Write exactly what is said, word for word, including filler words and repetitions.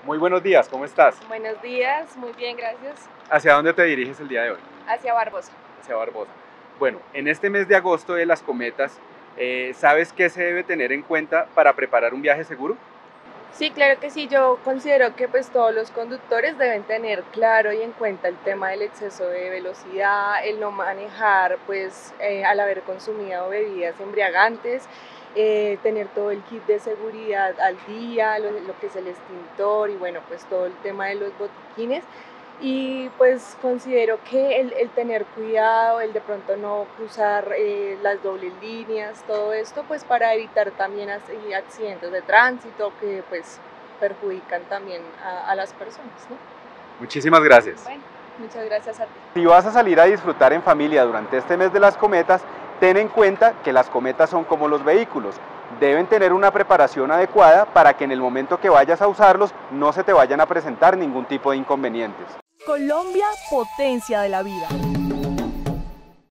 Muy buenos días, ¿cómo estás? Buenos días, muy bien, gracias. ¿Hacia dónde te diriges el día de hoy? Hacia Barbosa. Hacia Barbosa. Bueno, en este mes de agosto de las cometas, eh, ¿sabes qué se debe tener en cuenta para preparar un viaje seguro? Sí, claro que sí, yo considero que pues todos los conductores deben tener claro y en cuenta el tema del exceso de velocidad, el no manejar pues eh, al haber consumido bebidas embriagantes, eh, tener todo el kit de seguridad al día, lo, lo que es el extintor y bueno, pues todo el tema de los botiquines. Y pues considero que el, el tener cuidado, el de pronto no cruzar eh, las dobles líneas, todo esto pues para evitar también así accidentes de tránsito que pues perjudican también a, a las personas, ¿no? Muchísimas gracias. Bueno, muchas gracias a ti. Si vas a salir a disfrutar en familia durante este mes de las cometas, ten en cuenta que las cometas son como los vehículos. Deben tener una preparación adecuada para que en el momento que vayas a usarlos no se te vayan a presentar ningún tipo de inconvenientes. Colombia, potencia de la vida.